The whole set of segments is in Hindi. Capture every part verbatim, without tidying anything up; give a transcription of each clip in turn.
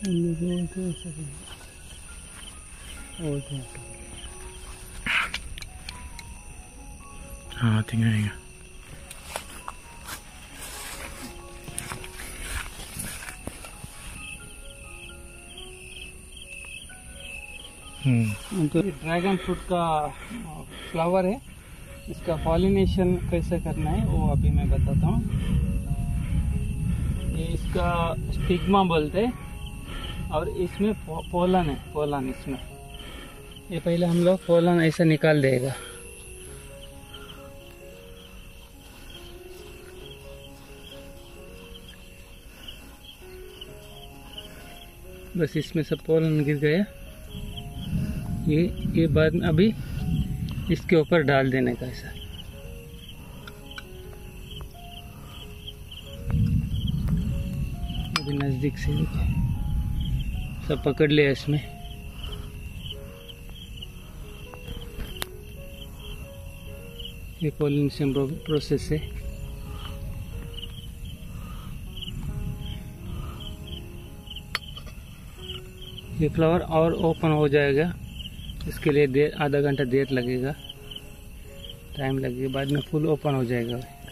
हाँ tinggal ya. तो ड्रैगन फ्रूट का फ्लावर है, इसका पॉलिनेशन कैसे करना है वो अभी मैं बताता हूँ। ये इसका स्टिग्मा बोलते हैं और इसमें पोलन है, पोलन इसमें। ये पहले हम लोग पोलन ऐसा निकाल देगा। बस इसमें सब पोलन गिर गया। ये ये बाद में अभी इसके ऊपर डाल देने का ऐसा। अभी नज़दीक से सब पकड़ लिया इसमें। ये पॉलिनेशन प्रोसेस है। ये फ्लावर और ओपन हो जाएगा, इसके लिए देर आधा घंटा देर लगेगा, टाइम लगेगा, बाद में फुल ओपन हो जाएगा।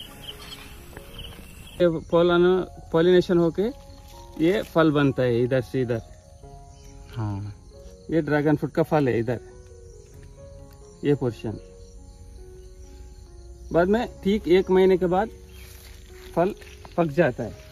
ये पोलन पॉलिनेशन होके ये फल बनता है इधर से इधर। हाँ, ये ड्रैगन फ्रूट का फल है इधर, ये पोर्शन। बाद में ठीक एक महीने के बाद फल पक जाता है।